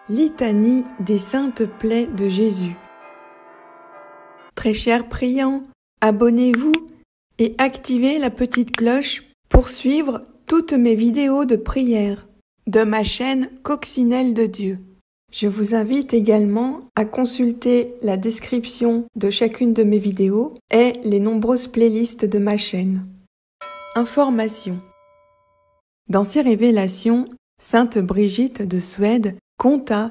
Litanie des saintes plaies de Jésus. Très chers priants, abonnez-vous et activez la petite cloche pour suivre toutes mes vidéos de prière de ma chaîne Coccinelle de Dieu. Je vous invite également à consulter la description de chacune de mes vidéos et les nombreuses playlists de ma chaîne. Information. Dans ses révélations, Sainte Brigitte de Suède compta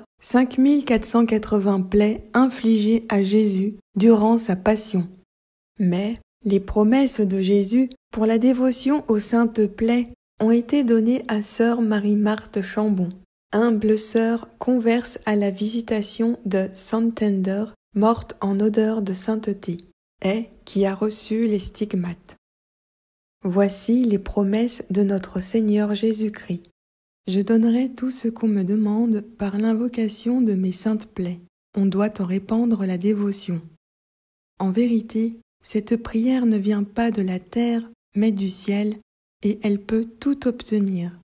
5480 plaies infligées à Jésus durant sa passion. Mais les promesses de Jésus pour la dévotion aux saintes plaies ont été données à sœur Marie-Marthe Chambon, humble sœur converse à la visitation de Santander, morte en odeur de sainteté, et qui a reçu les stigmates. Voici les promesses de notre Seigneur Jésus-Christ. Je donnerai tout ce qu'on me demande par l'invocation de mes saintes plaies. On doit en répandre la dévotion. En vérité, cette prière ne vient pas de la terre, mais du ciel, et elle peut tout obtenir.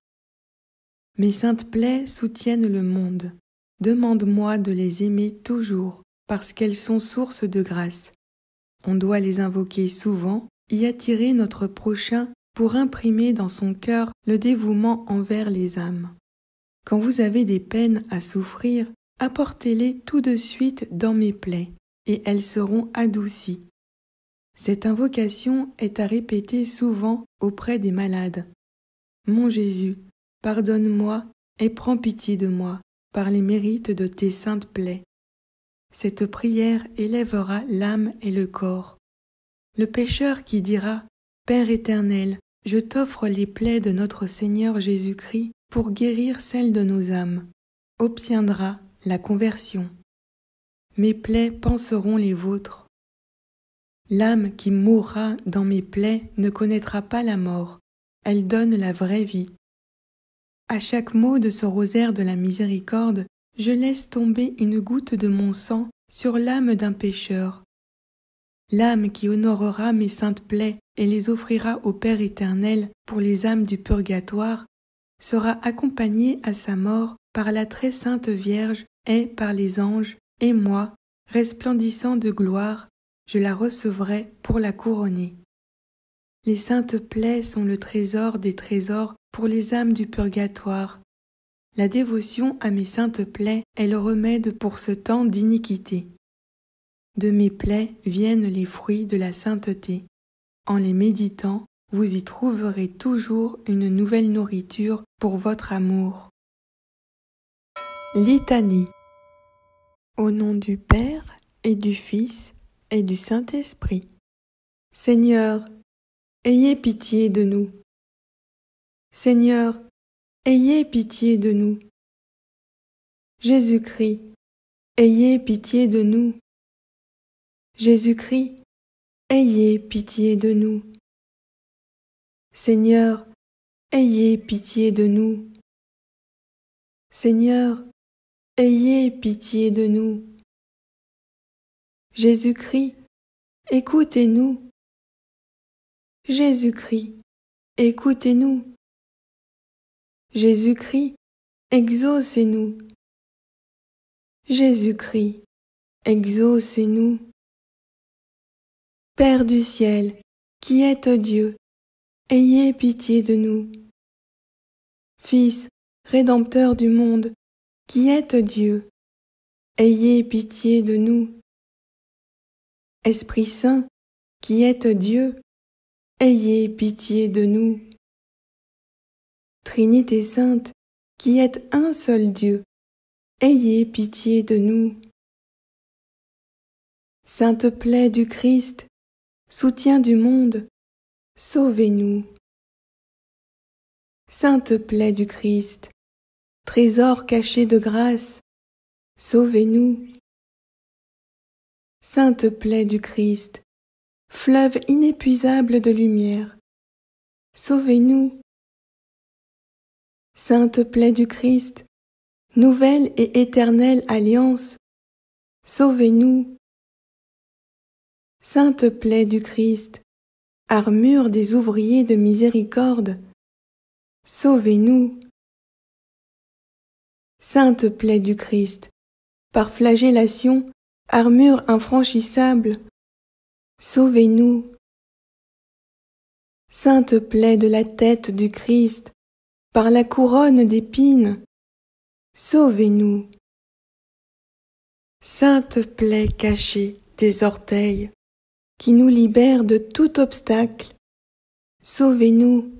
Mes saintes plaies soutiennent le monde. Demande-moi de les aimer toujours, parce qu'elles sont source de grâce. On doit les invoquer souvent, y attirer notre prochain pour imprimer dans son cœur le dévouement envers les âmes. Quand vous avez des peines à souffrir, apportez-les tout de suite dans mes plaies, et elles seront adoucies. Cette invocation est à répéter souvent auprès des malades. Mon Jésus, pardonne-moi et prends pitié de moi par les mérites de tes saintes plaies. Cette prière élèvera l'âme et le corps. Le pécheur qui dira « Père éternel, je t'offre les plaies de notre Seigneur Jésus-Christ pour guérir celles de nos âmes », obtiendra la conversion. Mes plaies panseront les vôtres. L'âme qui mourra dans mes plaies ne connaîtra pas la mort, elle donne la vraie vie. À chaque mot de ce rosaire de la miséricorde, je laisse tomber une goutte de mon sang sur l'âme d'un pécheur. L'âme qui honorera mes saintes plaies et les offrira au Père éternel pour les âmes du purgatoire sera accompagnée à sa mort par la très sainte Vierge et par les anges, et moi, resplendissant de gloire, je la recevrai pour la couronner. Les saintes plaies sont le trésor des trésors pour les âmes du purgatoire. La dévotion à mes saintes plaies est le remède pour ce temps d'iniquité. De mes plaies viennent les fruits de la sainteté. En les méditant, vous y trouverez toujours une nouvelle nourriture pour votre amour. Litanie. Au nom du Père et du Fils et du Saint-Esprit. Seigneur, ayez pitié de nous. Seigneur, ayez pitié de nous. Jésus-Christ, ayez pitié de nous. Jésus-Christ, ayez pitié de nous. Seigneur, ayez pitié de nous. Seigneur, ayez pitié de nous. Jésus-Christ, écoutez-nous. Jésus-Christ, écoutez-nous. Jésus-Christ, exaucez-nous. Jésus-Christ, exaucez-nous. Père du ciel, qui êtes Dieu, ayez pitié de nous. Fils, Rédempteur du monde, qui êtes Dieu, ayez pitié de nous. Esprit Saint, qui êtes Dieu, ayez pitié de nous. Trinité Sainte, qui êtes un seul Dieu, ayez pitié de nous. Sainte plaie du Christ, soutien du monde, sauvez-nous. Sainte plaie du Christ, trésor caché de grâce, sauvez-nous. Sainte plaie du Christ, fleuve inépuisable de lumière, sauvez-nous. Sainte plaie du Christ, nouvelle et éternelle alliance, sauvez-nous. Sainte plaie du Christ, armure des ouvriers de miséricorde, sauvez-nous. Sainte plaie du Christ, par flagellation, armure infranchissable, sauvez-nous. Sainte plaie de la tête du Christ, par la couronne d'épines, sauvez-nous. Sainte plaie cachée des orteils, qui nous libère de tout obstacle, sauvez-nous.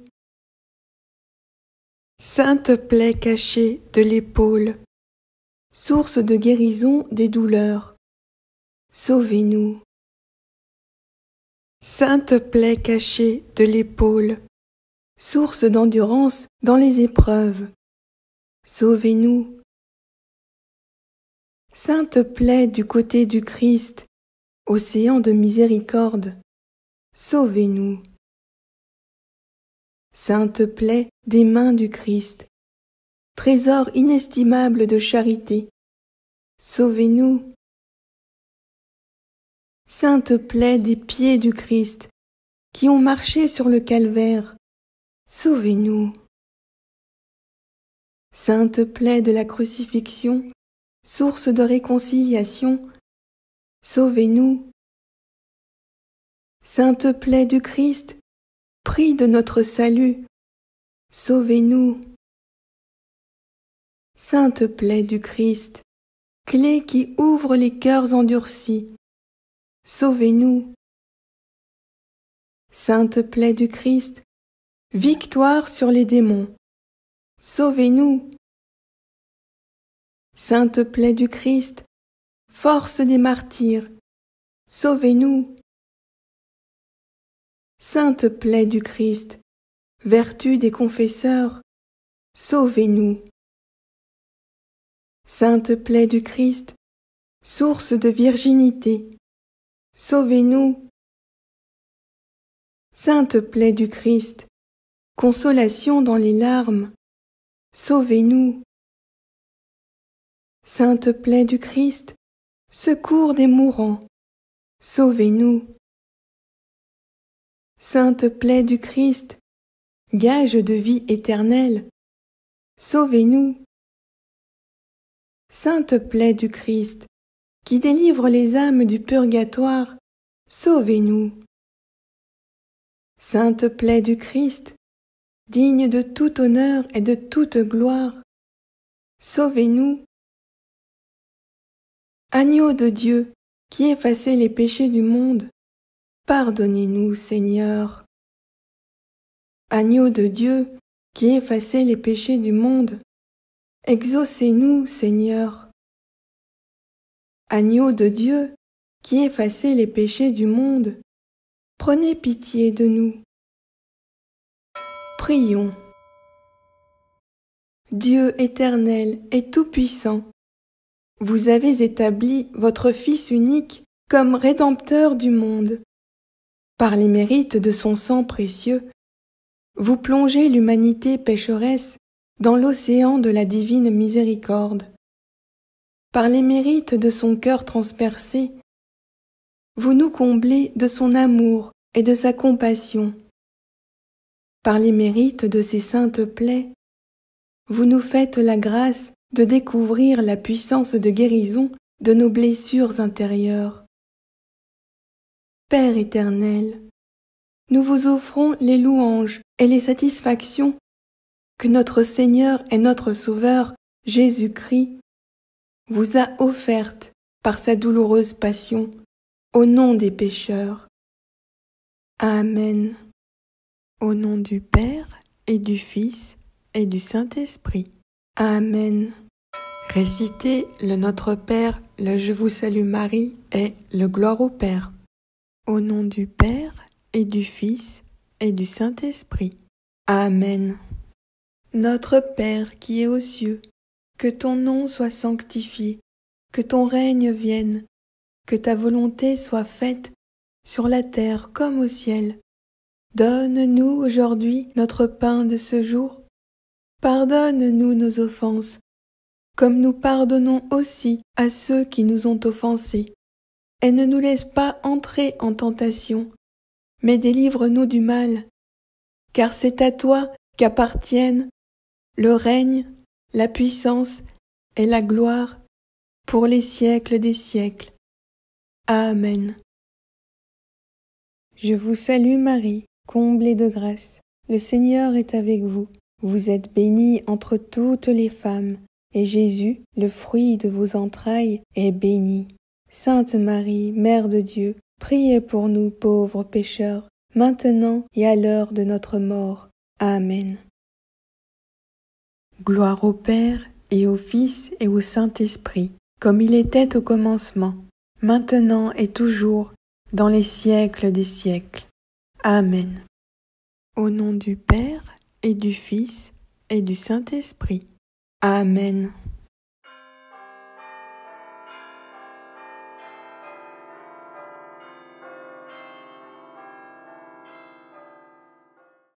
Sainte plaie cachée de l'épaule, source de guérison des douleurs, sauvez-nous. Sainte plaie cachée de l'épaule, source d'endurance dans les épreuves, sauvez-nous. Sainte plaie du côté du Christ, océan de miséricorde, sauvez-nous. Sainte plaie des mains du Christ, trésor inestimable de charité, sauvez-nous. Sainte plaie des pieds du Christ, qui ont marché sur le calvaire, sauvez-nous. Sainte plaie de la crucifixion, source de réconciliation, sauvez-nous. Sainte plaie du Christ, prix de notre salut, sauvez-nous. Sainte plaie du Christ, clé qui ouvre les cœurs endurcis, sauvez-nous. Sainte plaie du Christ, victoire sur les démons, sauvez-nous. Sainte plaie du Christ, force des martyrs, sauvez-nous. Sainte plaie du Christ, vertu des confesseurs, sauvez-nous. Sainte plaie du Christ, source de virginité, sauvez-nous. Sainte plaie du Christ, consolation dans les larmes, sauvez-nous. Sainte plaie du Christ, secours des mourants, sauvez-nous. Sainte plaie du Christ, gage de vie éternelle, sauvez-nous. Sainte plaie du Christ, qui délivre les âmes du purgatoire, sauvez-nous. Sainte plaie du Christ, digne de tout honneur et de toute gloire, sauvez-nous. Agneau de Dieu, qui effacez les péchés du monde, pardonnez-nous, Seigneur. Agneau de Dieu, qui effacez les péchés du monde, exaucez-nous, Seigneur. Agneau de Dieu, qui effacez les péchés du monde, prenez pitié de nous. Prions. Dieu éternel et tout-puissant, vous avez établi votre Fils unique comme Rédempteur du monde. Par les mérites de son sang précieux, vous plongez l'humanité pécheresse dans l'océan de la divine miséricorde. Par les mérites de son cœur transpercé, vous nous comblez de son amour et de sa compassion. Par les mérites de ses saintes plaies, vous nous faites la grâce de découvrir la puissance de guérison de nos blessures intérieures. Père éternel, nous vous offrons les louanges et les satisfactions que notre Seigneur et notre Sauveur, Jésus-Christ, vous a offertes par sa douloureuse passion, au nom des pécheurs. Amen. Au nom du Père et du Fils et du Saint-Esprit. Amen. Récitez le Notre Père, le Je vous salue Marie et le Gloire au Père. Au nom du Père et du Fils et du Saint-Esprit. Amen. Notre Père qui es aux cieux, que ton nom soit sanctifié, que ton règne vienne, que ta volonté soit faite sur la terre comme au ciel. Donne-nous aujourd'hui notre pain de ce jour. Pardonne-nous nos offenses, comme nous pardonnons aussi à ceux qui nous ont offensés. Et ne nous laisse pas entrer en tentation, mais délivre-nous du mal. Car c'est à toi qu'appartiennent le règne, la puissance et la gloire pour les siècles des siècles. Amen. Je vous salue Marie, comblée de grâce. Le Seigneur est avec vous. Vous êtes bénie entre toutes les femmes, et Jésus, le fruit de vos entrailles, est béni. Sainte Marie, Mère de Dieu, priez pour nous pauvres pécheurs, maintenant et à l'heure de notre mort. Amen. Gloire au Père, et au Fils, et au Saint-Esprit, comme il était au commencement, maintenant et toujours, dans les siècles des siècles. Amen. Au nom du Père, et du Fils, et du Saint-Esprit. Amen.